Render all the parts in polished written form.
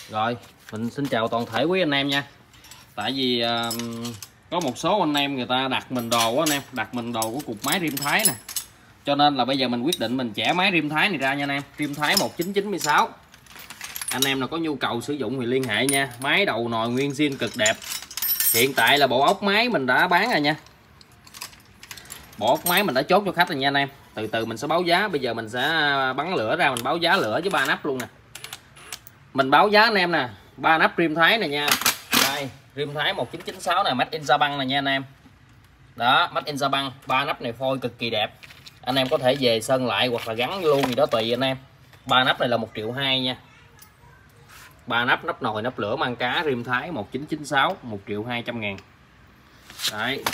Rồi, mình xin chào toàn thể quý anh em nha. Tại vì có một số anh em người ta đặt mình đồ á anh em, đặt mình đồ của cục máy Rim Thái nè. Cho nên là bây giờ mình quyết định mình chẻ máy Rim Thái này ra nha anh em, Rim Thái 1996. Anh em nào có nhu cầu sử dụng thì liên hệ nha. Máy đầu nồi nguyên zin cực đẹp. Hiện tại là bộ ốc máy mình đã bán rồi nha. Bộ ốc máy mình đã chốt cho khách rồi nha anh em. Từ từ mình sẽ báo giá, bây giờ mình sẽ bắn lửa ra mình báo giá lửa với 3 nắp luôn nè. Mình báo giá anh em nè, 3 nắp Rim Thái này nha. Đây, Rim Thái 1996 này, Made in Japan này nha anh em. Đó, Made in Japan, 3 nắp này phôi cực kỳ đẹp. Anh em có thể về sơn lại hoặc là gắn luôn gì đó tùy anh em. 3 nắp này là 1,2 triệu nha. 3 nắp, nắp nồi, nắp lửa mang cá Rim Thái 1996, 1.200.000. Đấy.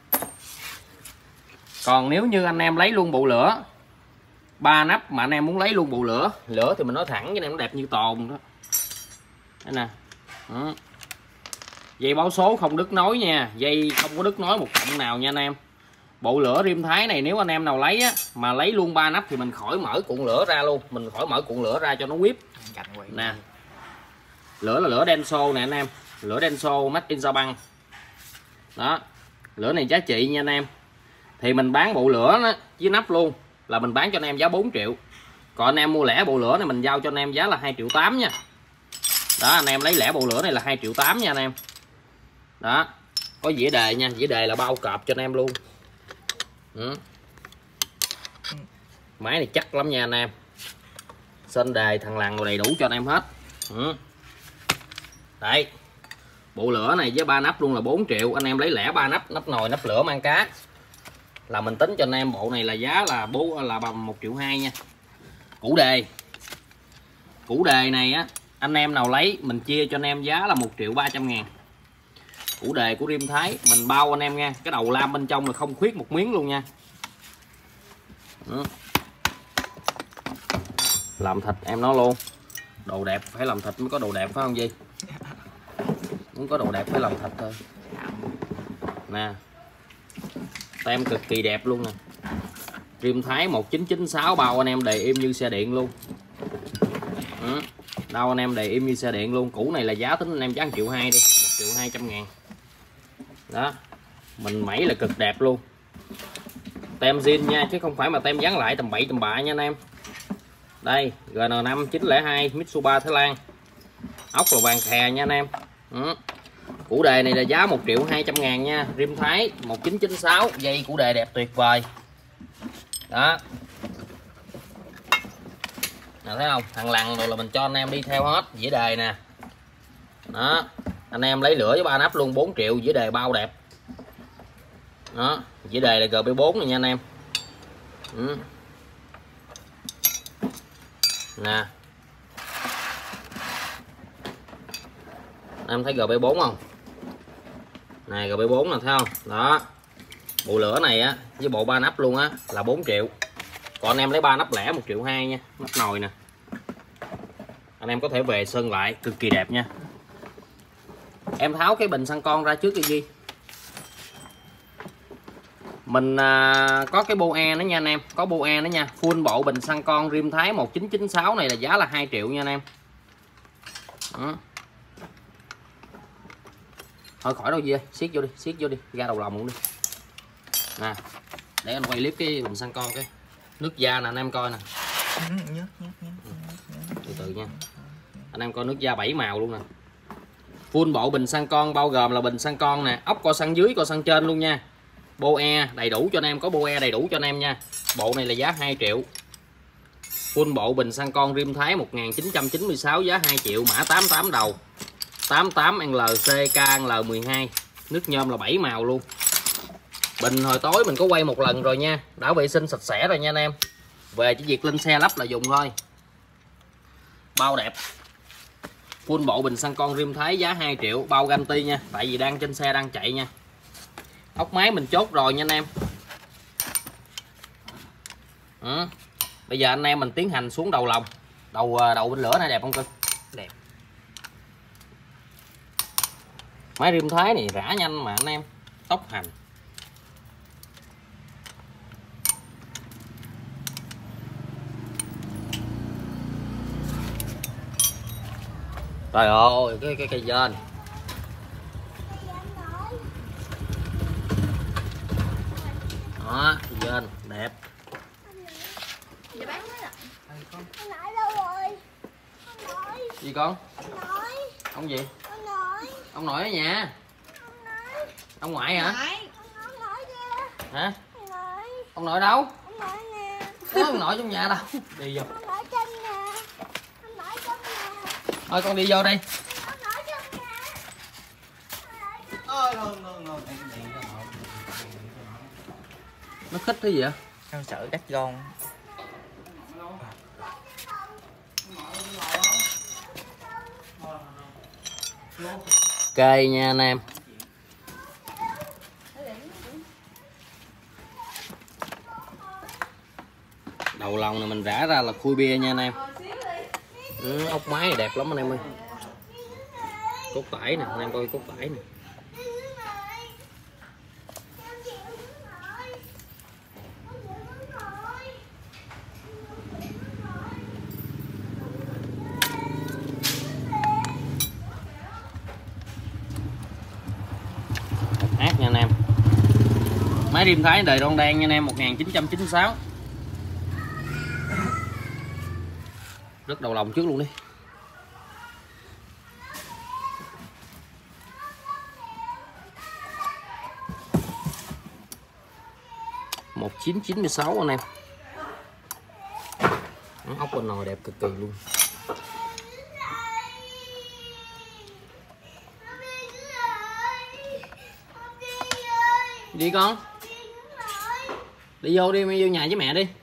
Còn nếu như anh em lấy luôn bộ lửa 3 nắp mà anh em muốn lấy luôn bộ lửa thì mình nói thẳng với anh em, nó đẹp như tồn đó. Đây nè. Đó. Dây báo số không đứt nối nha, dây không có đứt nối một cọng nào nha anh em. Bộ lửa Rim Thái này nếu anh em nào lấy á, mà lấy luôn 3 nắp thì mình khỏi mở cuộn lửa ra luôn, mình khỏi mở cuộn lửa ra cho nó whip. Nè. Lửa là lửa Denso nè anh em, lửa Denso Made in Japan. Đó. Lửa này giá trị nha anh em. Thì mình bán bộ lửa đó, với nắp luôn là mình bán cho anh em giá 4 triệu. Còn anh em mua lẻ bộ lửa này mình giao cho anh em giá là 2,8 triệu nha. Đó, anh em lấy lẻ bộ lửa này là 2,8 triệu nha anh em. Đó. Có dĩa đề nha, dĩa đề là bao cọp cho anh em luôn. Máy này chắc lắm nha anh em. Sên đề thằng lằn đầy đủ cho anh em hết. Đấy. Bộ lửa này với 3 nắp luôn là 4 triệu. Anh em lấy lẻ 3 nắp, nắp nồi, nắp lửa mang cá là mình tính cho anh em bộ này là giá là bằng 1,2 triệu nha. Củ đề này á, anh em nào lấy mình chia cho anh em giá là 1.300.000. Củ đề của Rim Thái mình bao anh em nha, cái đầu lam bên trong là không khuyết một miếng luôn nha. Làm thịt em nó luôn. Đồ đẹp phải làm thịt mới có đồ đẹp phải không Duy? Muốn có đồ đẹp phải làm thịt thôi. Nè. Tem cực kỳ đẹp luôn nè. Rim Thái 1996 bao anh em đề im như xe điện luôn. Đâu anh em đề im như xe điện luôn. Củ này là giá tính anh em giá 1,2 triệu đi, 1.200.000. Đó. Mình mẩy là cực đẹp luôn. Tem zin nha chứ không phải mà tem dán lại tầm bậy tầm bạ nha anh em. Đây, GN5 902 Mitsubishi Thái Lan. Ốc là vàng khè nha anh em. Củ đề này là giá 1.200.000 nha. Rim Thái 1996, dây củ đề đẹp tuyệt vời. Đó. Nào thấy không? Thằng lằn rồi là mình cho anh em đi theo hết, dĩa đề nè. Đó. Anh em lấy lửa với 3 nắp luôn 4 triệu, dĩa đề bao đẹp. Đó, dĩa đề là GB4 này nha anh em. Nè. Em thấy GB4 không? Này GB4 nè thấy không? Đó. Bộ lửa này á với bộ 3 nắp luôn á là 4 triệu. Còn anh em lấy 3 nắp lẻ 1,2 triệu nha, nắp nồi nè. Anh em có thể về sơn lại cực kỳ đẹp nha. Em tháo cái bình xăng con ra trước cái gì? Mình có cái boe nữa nha anh em, có boe nữa nha. Full bộ bình xăng con Rim Thái 1996 này là giá là 2 triệu nha anh em. Đó. Thôi khỏi đâu gì, siết vô đi, ra đầu lòng luôn đi. Nè, để anh quay clip cái bình xăng con cái nước da nè anh em coi nè. Từ từ nha. Anh em coi nước da 7 màu luôn nè. Full bộ bình xăng con bao gồm là bình xăng con nè, ốc co xăng dưới, co xăng trên luôn nha. Boe đầy đủ cho anh em, có boe đầy đủ cho anh em nha. Bộ này là giá 2 triệu. Full bộ bình xăng con Rim Thái 1996 giá 2 triệu, mã 88 đầu. 88 LCKL12. Nước nhôm là 7 màu luôn. Bình hồi tối mình có quay một lần rồi nha, đã vệ sinh sạch sẽ rồi nha anh em. Về chỉ việc lên xe lắp là dùng thôi. Bao đẹp. Full bộ bình xăng con Rim Thái giá 2 triệu, bao guarantee nha, tại vì đang trên xe đang chạy nha. Ốc máy mình chốt rồi nha anh em. Bây giờ anh em mình tiến hành xuống đầu lòng. Đầu bên lửa này đẹp không cưng? Đẹp. Máy Rim Thái này rã nhanh mà anh em. Tốc hành. Trời ơi, cái cây dên. Đó, cây dên đẹp. Gì con? Ông gì? Ông nội ở nhà. Ông ngoại hả? Hả? Ông nội đâu? Có ông nội trong nhà đâu. Đi vô. Thôi con đi vô đi. Nó khích cái gì vậy? Em sợ cắt gôn. Ok nha anh em. Đầu lòng này mình rã ra là khui bia nha anh em. Ốc máy này đẹp lắm anh em ơi. Cốt tải nè, anh em coi cốt tải nè. Hát nha anh em. Máy Rim Thái đời Don đen nha anh em, 1996. Rớt đầu lòng trước luôn đi. Một 1996 anh em. Ốc bên nồi đẹp cực kỳ luôn. Đi con. Đi vô đi, vô nhà với mẹ đi.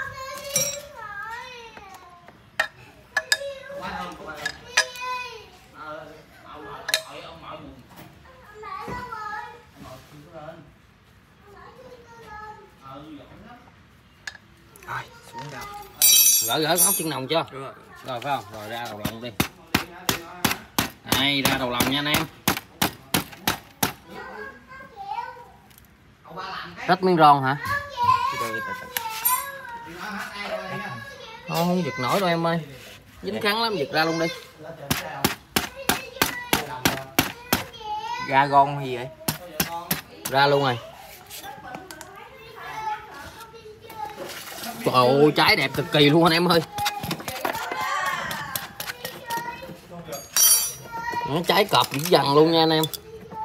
Rồi, xuống đâu. Gỡ ốc chân nồng chưa? Rồi phải không? Rồi ra đầu lòng đi. Đây, ra đầu lòng nha anh em. Rách miếng ron hả? Không giật nổi đâu em ơi. Dính cắn lắm, giật ra luôn đi. Ra gôn gì vậy? Ra luôn rồi. Trời ơi, trái đẹp cực kỳ luôn anh em ơi. Nó trái cọp dữ dằn luôn nha anh em.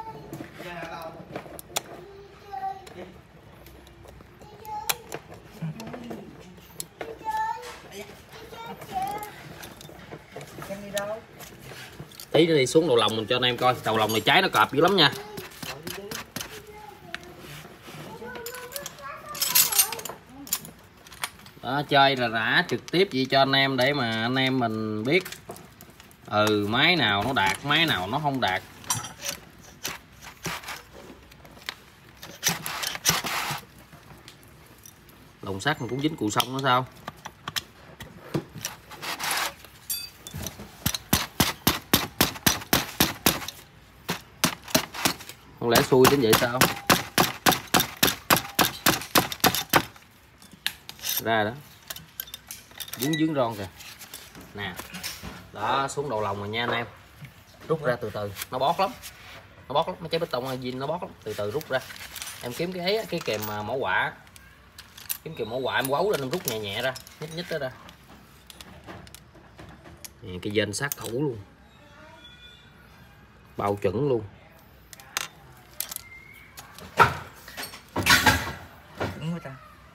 Tí nữa đi xuống đầu lòng mình cho anh em coi. Đầu lòng này trái nó cọp dữ lắm nha. Đó, chơi là rã trực tiếp vậy cho anh em để mà anh em mình biết máy nào nó đạt, máy nào nó không đạt. Lồng sắt mình cũng dính cù sông nữa sao? Không lẽ xui đến vậy sao? Ra đó. Dướng ron kìa. Nè. Đó, xuống đầu lòng rồi nha anh em. Rút ra từ từ, nó bót lắm. Nó bót lắm, mấy trái bê tông zin nó bót lắm, từ từ rút ra. Em kiếm cái ấy, cái kèm mẫu quả. Kiếm kèm mẫu quả em quấu lên em rút nhẹ nhẹ ra, nhích nó ra. Nè, cái dên sát thủ luôn. Bao chuẩn luôn. Đúng rồi ta.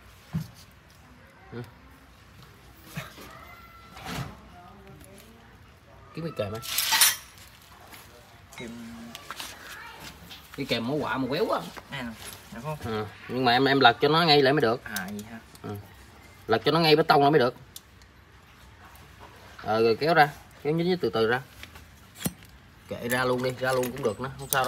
Kiếm cái kèm á. Kìm... Cái kèm mẫu quả mà quéo á. Được không? Nhưng mà em lật cho nó ngay lại mới được. Vậy ha. Lật cho nó ngay bê tông lại mới được. Rồi kéo ra, kéo nhính từ từ ra. Kệ ra luôn đi, ra luôn cũng được nữa, không sao đâu.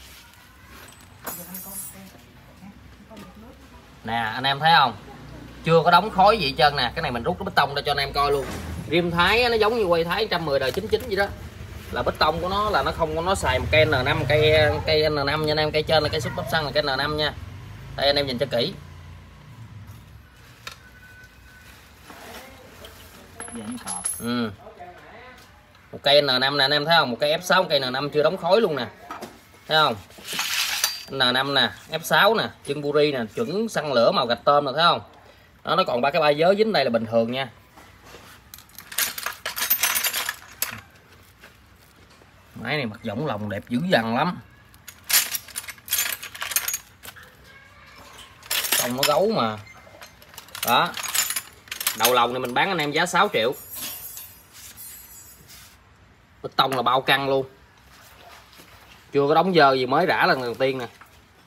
Nè anh em thấy không? Chưa có đóng khói gì hết trơn nè. Cái này mình rút cái bê tông ra cho anh em coi luôn. Rim Thái nó giống như quay Thái 110 đời 99 vậy đó. Là bê tông của nó là nó không có, nó xài một cây N5, cây N5 nha anh em. Cây trên là cây xúc bắp xăng là cây N5 nha. Đây anh em nhìn cho kỹ. Một cây N5 nè anh em thấy không, một cây F6, một cây N5 chưa đóng khói luôn nè, thấy không? N5 nè, F6 nè, chân buri nè, chuẩn xăng lửa màu gạch tôm nè, thấy không? Đó, nó còn ba cái ba vớ dính đây là bình thường nha. Máy này mặt võng lồng đẹp dữ dằn lắm. Tông nó gấu mà. Đó. Đầu lồng này mình bán anh em giá 6 triệu. Bít tông là bao căng luôn. Chưa có đóng dơ gì, mới rã lần đầu tiên nè.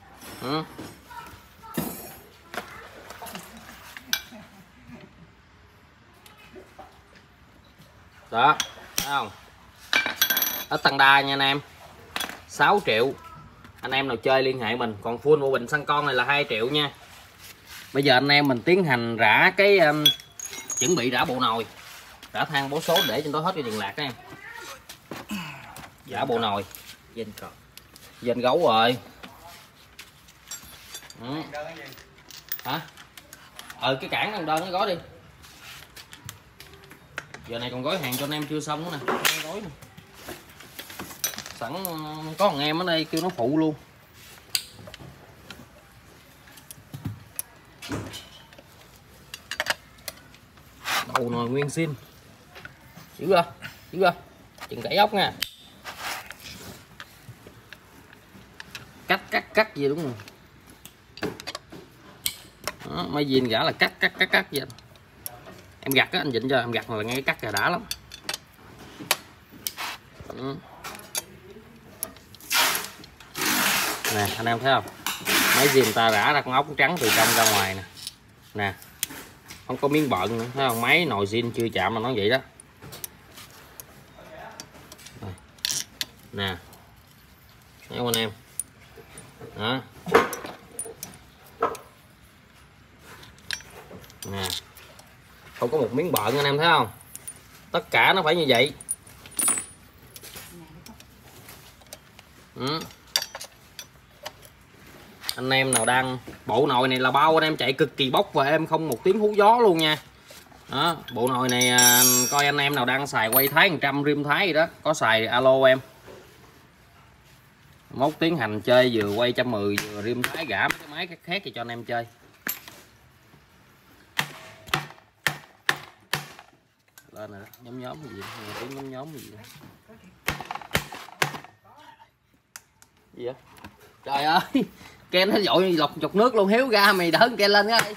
Đó, thấy không? Ít tăng đa nha anh em. 6 triệu. Anh em nào chơi liên hệ mình. Còn full bộ bình xăng con này là 2 triệu nha. Bây giờ anh em mình tiến hành rã cái chuẩn bị rã bộ nồi. Rã than bố số để cho nó hết cái viền lạc các em. Rã bộ nồi. Dên gấu rồi. Hả? Cái cản đang đơn nó gói đi. Giờ này còn gói hàng cho anh em chưa xong nữa nè. Gói nè. Sẵn có thằng em ở đây kêu nó phụ luôn. Đầu nồi nguyên sim. Giữ chưa? Giữ chưa? Chừng cải ốc nha. Cắt gì đúng rồi. Đó, mấy viên gã là cắt vậy. Em gặt á, anh Vịnh cho em gặt là nghe cắt là đã lắm. Nè anh em thấy không, mấy viên người ta rã ra con ốc trắng từ trong ra ngoài nè. Nè không có miếng bợn nữa, thấy không? Máy nồi zin chưa chạm mà nó vậy đó. Nè thấy không anh em? Đó. Nè không có một miếng bợn anh em thấy không? Tất cả nó phải như vậy. Anh em nào đang bộ nồi này là bao anh em chạy cực kỳ bốc và em không một tiếng hú gió luôn nha. Đó, bộ nồi này coi anh em nào đang xài quay Thái 100 rim Thái gì đó có xài alo em. Mốt tiến hành chơi vừa quay 110 vừa rim Thái gã cái máy khác thì cho anh em chơi. Lên rồi đó, nhóm gì tiếng nhóm gì vậy? Gì vậy? Trời ơi, Ken nó dội lọc chục nước luôn, Hiếu ra mày đỡ Ken lên cái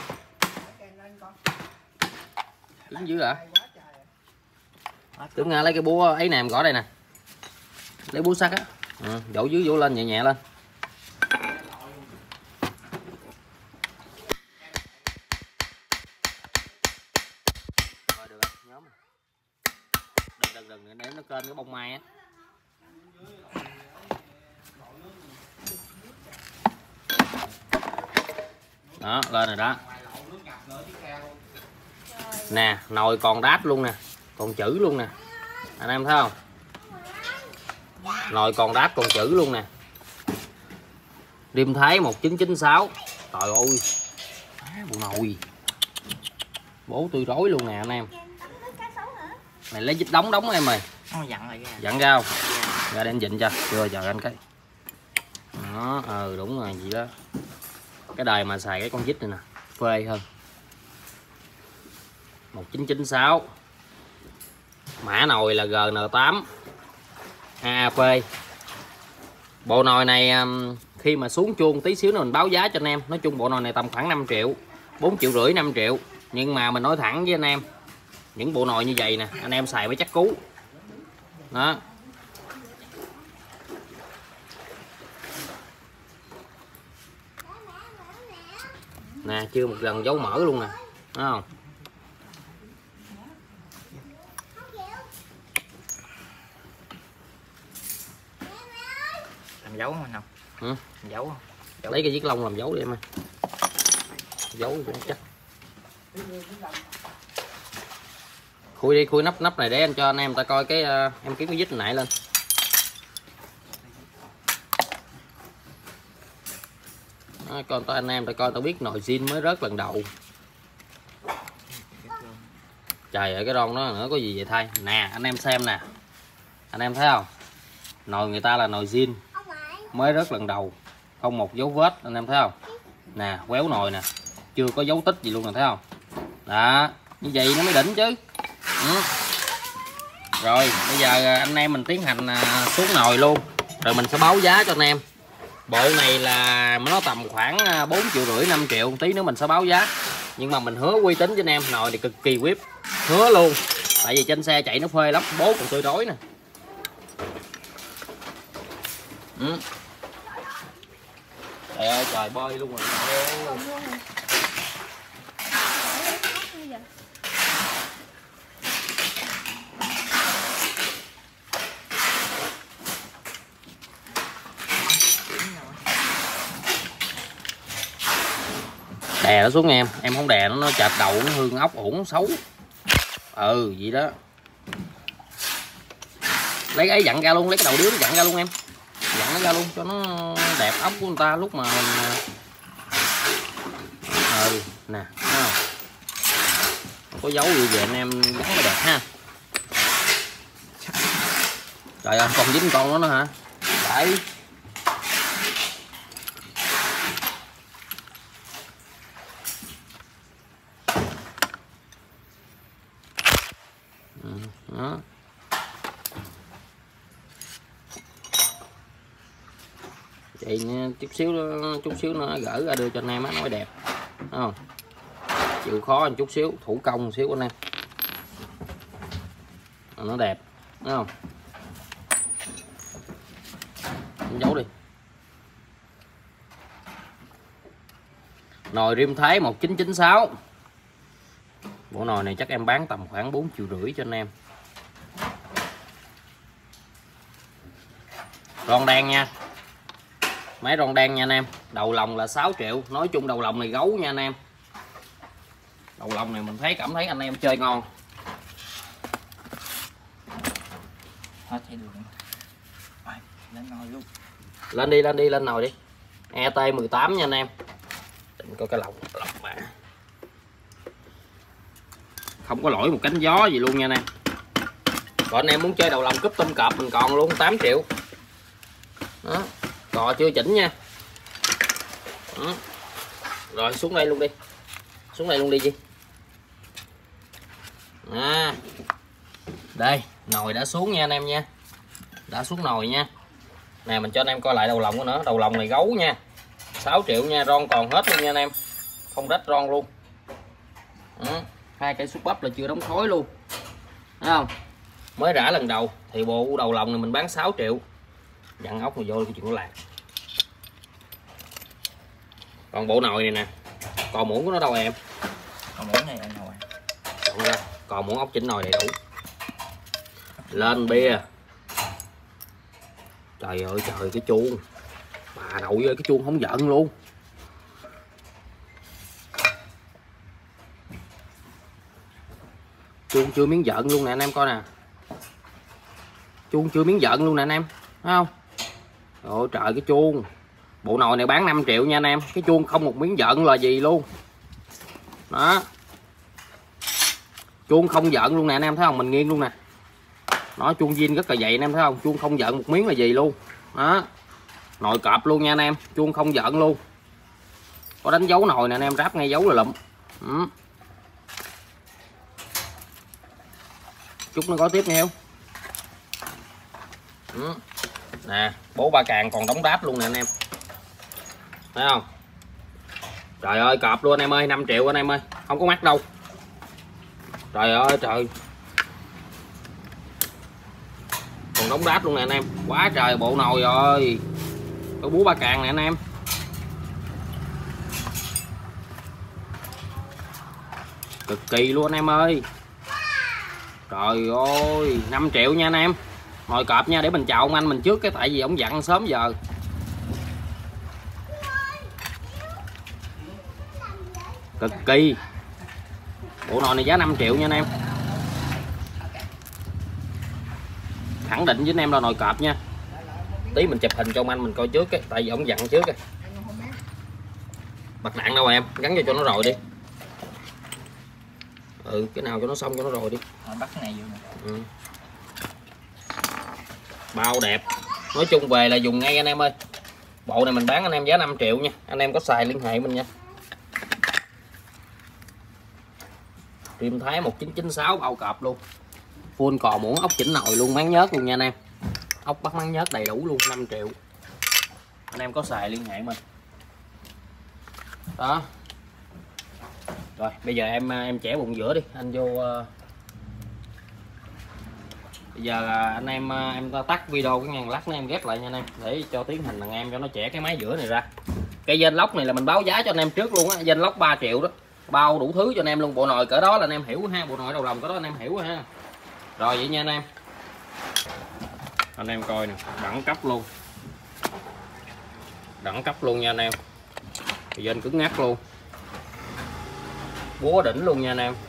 đứng dữ hả? Tưởng nghe lấy cái búa ấy nè, em gõ đây nè, lấy búa sắt á, dỗ dưới dỗ lên nhẹ nhẹ lên. Đừng để nó kênh cái bông mai á. Đó lên rồi đó. Nè nồi còn đát luôn nè, còn chữ luôn nè, anh em thấy không? Nồi còn đát còn chữ luôn nè. Rim Thái 1996. Trời ơi bộ nồi bố tôi rối luôn nè anh em. Mày lấy vít đóng em ơi. Dặn ra không? Ra để anh vịnh cho. Chưa chờ anh cái. Đó, đúng rồi gì đó. Cái đời mà xài cái con vít này nè, phê hơn. 1996. Mã nồi là GN8 AAP. Bộ nồi này khi mà xuống chuông tí xíu nữa mình báo giá cho anh em. Nói chung bộ nồi này tầm khoảng 5 triệu, 4 triệu rưỡi 5 triệu. Nhưng mà mình nói thẳng với anh em, những bộ nồi như vậy nè anh em xài mới chắc cú. Đó. Nè chưa một lần dấu mỡ luôn nè, thấy không? Làm dấu không nào? Dấu không? Lấy cái viết lông làm dấu đi em ơi. Dấu cho chắc. Khui đi, khui nắp này để anh cho anh em ta coi cái em kiếm cái vít nãy lên. Đó, con anh em ta coi tao biết nồi zin mới rớt lần đầu. Trời ơi cái ron đó nữa có gì vậy thay. Nè anh em xem nè, Anh em thấy không? Nồi người ta là nồi zin, mới rớt lần đầu, không một dấu vết, anh em thấy không? Nè, quéo nồi nè, chưa có dấu tích gì luôn nè, thấy không? Đó, như vậy nó mới đỉnh chứ. Rồi, bây giờ anh em mình tiến hành xuống nồi luôn, rồi mình sẽ báo giá cho anh em. Bộ này là nó tầm khoảng 4,5 triệu 5 triệu, tí nữa mình sẽ báo giá. Nhưng mà mình hứa uy tín cho anh em, nồi này cực kỳ whip, hứa luôn. Tại vì trên xe chạy nó phê lắm, bố còn tươi rói nè. Trời ơi trời, bơi luôn rồi. Đè nó xuống em không đè nó chệch đầu, nó hương ốc ủng xấu. Vậy đó. Lấy cái dặn ra luôn, lấy cái đầu điếu nó dặn ra luôn em. Dặn nó ra luôn cho nó đẹp ốc của người ta lúc mà mình nè, thấy không? Không có dấu gì về anh em gắn mới đẹp ha. Trời ơi, còn dính con đó nữa hả? Đấy. Đó. Vậy chút xíu nó gỡ ra đưa cho anh em á, nó mới đẹp. Đúng không? Chịu khó một chút xíu, thủ công một xíu anh em. Nó đẹp, đúng không? Em giấu đi. Nồi Rim Thái 1996. Bộ nồi này chắc em bán tầm khoảng 4,5 triệu cho anh em. Ron đen nha. Máy ron đen nha anh em. Đầu lòng là 6 triệu. Nói chung đầu lòng này gấu nha anh em. Đầu lòng này mình cảm thấy anh em chơi ngon. Hết thấy đường. Rồi, lên nồi luôn. Lên nồi đi. ET18 nha anh em. Định coi cái lọc mà. Không có lỗi một cánh gió gì luôn nha anh em. Còn anh em muốn chơi đầu lòng cúp tôm cọp mình còn luôn 8 triệu. Đó, cò chưa chỉnh nha. Đó. Rồi xuống đây luôn đi. Xuống đây luôn đi Chi. Đây, nồi đã xuống nha anh em nha. Đã xuống nồi nha. Nè mình cho anh em coi lại đầu lòng của nó. Đầu lòng này gấu nha. 6 triệu nha, ron còn hết luôn nha anh em. Không rách ron luôn. Đó. 2 cây xúc bắp là chưa đóng khói luôn. Thấy không? Mới rã lần đầu thì bộ đầu lòng này mình bán 6 triệu. Dặn ốc rồi vô cái chuyện của lạc. Còn bộ nồi này nè, cò muỗng của nó đâu em? Còn muỗng này anh rồi. Cò muỗng ốc chỉnh nồi đầy đủ. Lên bia. Trời ơi trời, cái chuông. Bà nội ơi, cái chuông không giận luôn. Chuông chưa miếng giận luôn nè anh em coi nè. Chuông chưa miếng giận luôn nè anh em. Thấy không? Ôi trời, cái chuông. Bộ nồi này bán 5 triệu nha anh em. Cái chuông không một miếng giận là gì luôn. Đó. Chuông không giận luôn nè anh em thấy không? Mình nghiêng luôn nè. Nó chuông zin rất là dày anh em thấy không? Chuông không giận một miếng là gì luôn. Đó. Nồi cọp luôn nha anh em. Chuông không giận luôn. Có đánh dấu nồi nè anh em, ráp ngay dấu là lụm. Chút nó có tiếp nha. Nè, bố ba càng còn đóng đáp luôn nè anh em. Thấy không? Trời ơi cọp luôn anh em ơi, 5 triệu anh em ơi. Không có mắc đâu. Trời ơi trời. Còn đóng đáp luôn nè anh em. Quá trời bộ nồi rồi. Có búa ba càng nè anh em. Cực kỳ luôn anh em ơi. Trời ơi, 5 triệu nha anh em. Nồi cọp nha, để mình chào ông anh mình trước cái, tại vì ông dặn sớm giờ. Cực kỳ. Bộ nồi này giá 5 triệu nha anh em. Khẳng định với anh em là nồi cọp nha. Tí mình chụp hình cho ông anh mình coi trước cái, tại vì ông dặn trước cái. Bật đạn đâu em, gắn cho nó rồi đi. Cái nào cho nó xong cho nó rồi đi. Bắt cái này vô nè. bao đẹp. Nói chung về là dùng ngay anh em ơi. Bộ này mình bán anh em giá 5 triệu nha, anh em có xài liên hệ mình nha. Rim Thái 1996 bao cọp luôn, full cò muỗng ốc chỉnh nồi luôn, máng nhớt luôn nha anh em. Ốc bắt máng nhớt đầy đủ luôn, 5 triệu. Anh em có xài liên hệ mình. Đó. Rồi bây giờ em chẻ bụng giữa đi, anh vô. Bây giờ anh em tắt video cái ngàn lát nữa em ghép lại nha anh em, để cho tiến hành thằng em cho nó chẻ cái máy giữa này ra. Cây dên lóc này là mình báo giá cho anh em trước luôn á, dên lóc 3 triệu đó, bao đủ thứ cho anh em luôn. Bộ nồi cỡ đó là anh em hiểu ha, bộ nồi đầu lòng cỡ đó anh em hiểu ha. Rồi vậy nha anh em. Anh em coi nè, đẳng cấp luôn, đẳng cấp luôn nha anh em. Dên cứng ngắc luôn, búa đỉnh luôn nha anh em.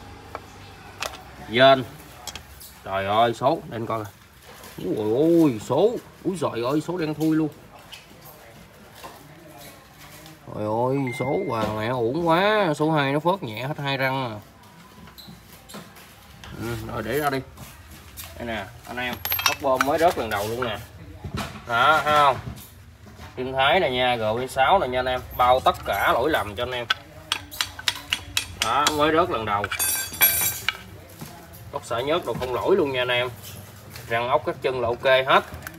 Dên trời ơi số để anh coi. Ôi số, úi giời ơi số đen thui luôn. Trời ơi số hoàng mẹ uổng quá, số 2 nó phớt nhẹ hết 2 răng à. Rồi để ra đi. Đây nè anh em, ốc bom mới rớt lần đầu luôn nè. Đó thấy không? Rim Thái này nha, G6 này nha anh em, bao tất cả lỗi lầm cho anh em. Đó mới rớt lần đầu. Ốc xả nhớt đồ không lỗi luôn nha anh em. Răng ốc các chân là ok hết.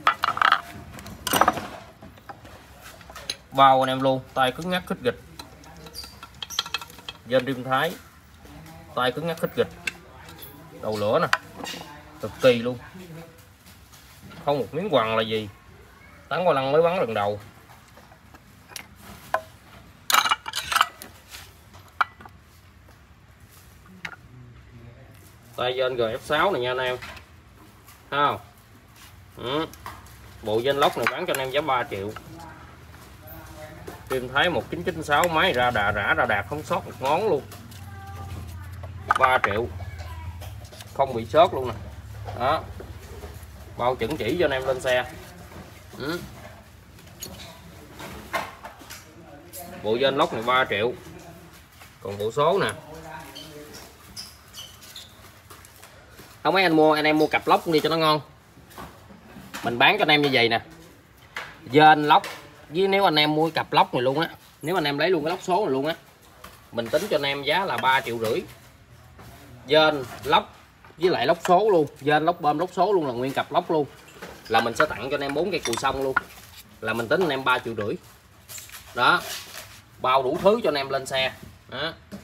Bao anh em luôn, tay cứng ngắc khít gịch. Dên Rim Thái, tay cứng ngắc khít gịch. Đầu lửa nè, cực kỳ luôn. Không một miếng quằn là gì. Tán qua lăng mới bắn lần đầu. Tay dên GF6 này nha anh em. Thấy không? Bộ dên lóc này bán cho anh em giá 3 triệu. Rim Thái 1996 máy ra đạt không sót một ngón luôn. 3 triệu. Không bị sót luôn nè. Đó. Bao chuẩn chỉ cho anh em lên xe. Bộ dên lóc này 3 triệu. Còn bộ số nè. Không mấy anh em mua cặp lóc đi cho nó ngon. Mình bán cho anh em như vậy nè. Dên lóc với nếu anh em mua cặp lóc này luôn á, nếu anh em lấy luôn cái lóc số này luôn á, mình tính cho anh em giá là 3,5 triệu. Dên lóc với lại lóc số luôn, dên lóc bơm lóc số luôn, là nguyên cặp lóc luôn, là mình sẽ tặng cho anh em 4 cây cùi xong luôn, là mình tính anh em 3,5 triệu. Đó, bao đủ thứ cho anh em lên xe. Đó.